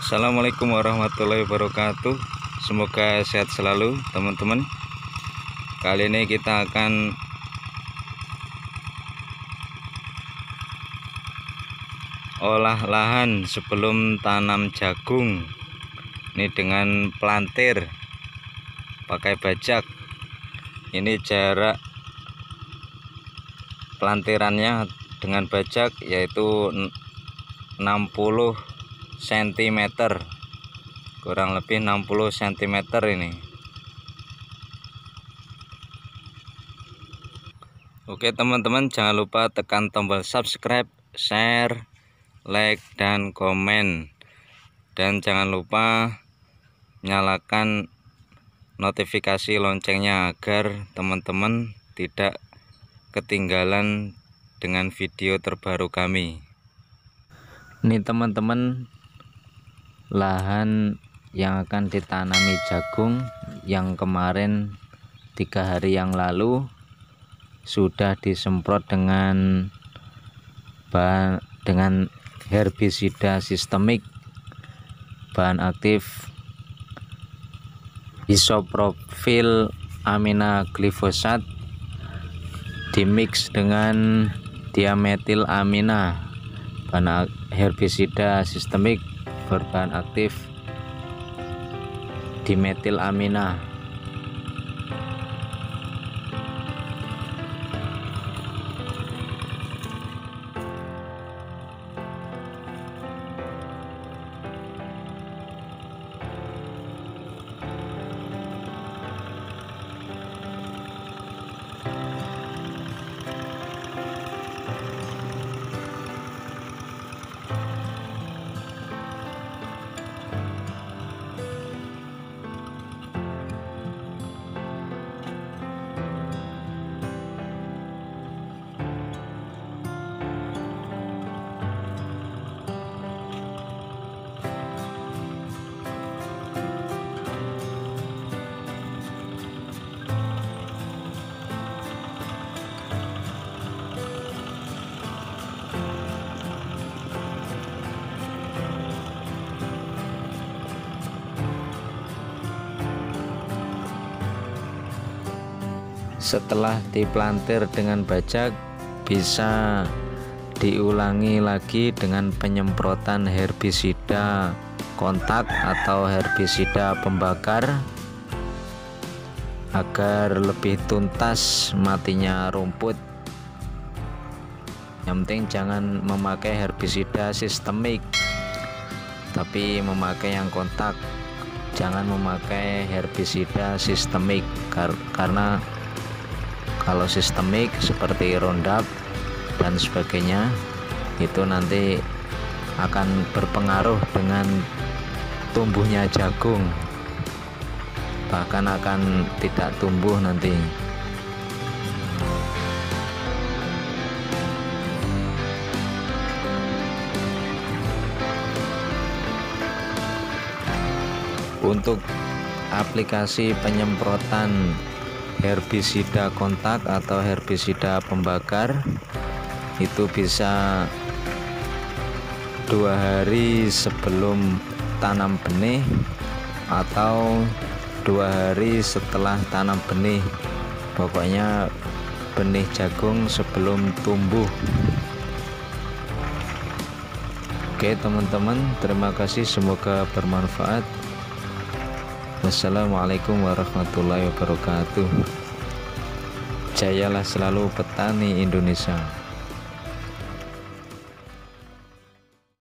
Assalamualaikum warahmatullahi wabarakatuh. Semoga sehat selalu teman-teman. Kali ini kita akan olah lahan sebelum tanam jagung. Ini dengan plantir pakai bajak. Ini jarak plantirannya dengan bajak yaitu 60 cm, kurang lebih 60 cm ini. Oke teman-teman, jangan lupa tekan tombol subscribe, share, like, dan komen, dan jangan lupa nyalakan notifikasi loncengnya agar teman-teman tidak ketinggalan dengan video terbaru kami. Ini teman-teman, lahan yang akan ditanami jagung yang kemarin 3 hari yang lalu sudah disemprot dengan herbisida sistemik bahan aktif isopropyl amina glifosat dimix dengan diametil amina, bahan herbisida sistemik berbahan aktif dimetil amina. Setelah diplantir dengan bajak, bisa diulangi lagi dengan penyemprotan herbisida kontak atau herbisida pembakar agar lebih tuntas matinya rumput. Yang penting jangan memakai herbisida sistemik, tapi memakai yang kontak. Jangan memakai herbisida sistemik karena kalau sistemik seperti Roundup dan sebagainya itu nanti akan berpengaruh dengan tumbuhnya jagung, bahkan akan tidak tumbuh nanti. Untuk aplikasi penyemprotan herbisida kontak atau herbisida pembakar itu bisa 2 hari sebelum tanam benih atau 2 hari setelah tanam benih, pokoknya benih jagung sebelum tumbuh. Oke teman-teman, terima kasih, semoga bermanfaat. Wassalamualaikum warahmatullahi wabarakatuh. Jayalah selalu petani Indonesia.